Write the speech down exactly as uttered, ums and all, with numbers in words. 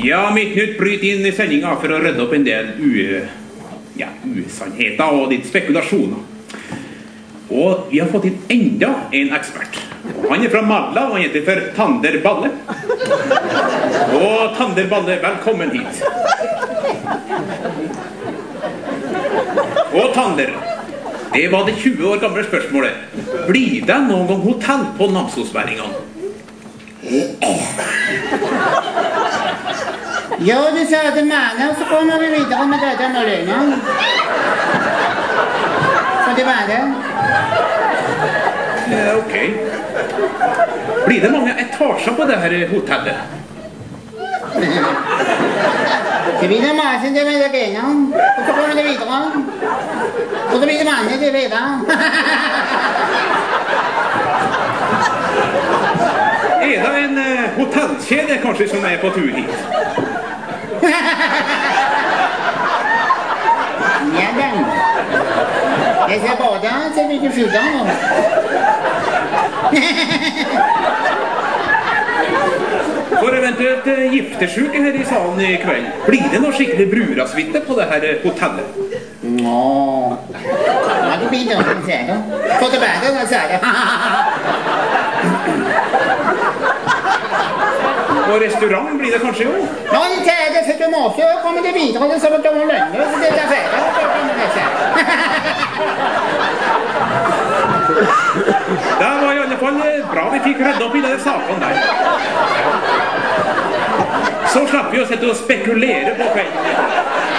Ja, Midt Nytt bryter inn i sendinga for å rydde opp en del u... ja, usannheter og litt spekulasjoner. Og vi har fått inn enda en ekspert. Han er fra Madla, og han heter for Tander Balle. Og Tander Balle, velkommen hit. Og Tander, det var det tjue år gamle spørsmålet. Blir det noen gang hotell på Namsosværingene? Ja, du sa det mener, så kommer vi videre med dette med løgnen. Så det var det. Ja, ok. Blir det mange etasjer på det her hotellet? Det blir det masse, det med løgnen. Og så kommer det videre. Og så blir det mange, det videre. Er det en uh, hotellkjede kanskje som er på tur hit? Ja, den. Jeg ser både, så blir det fyrt av. For eventuelt uh, giftesjuke her i salen i kveld, blir det noe skikkelig brurasvitte på det her uh, hotellet? Nå, ja, det blir noe, ser du. Få tilbake, nå ser du. Og restaurant blir det kanskje jo? Nå, det er det, for du må ikke komme det videre, det er som at du må lønne, så det er ferdig, så kommer det seg. Det var i alle fall bra vi fikk redde opp i denne saken der. Så slapp vi å sette og spekulere på kvelden.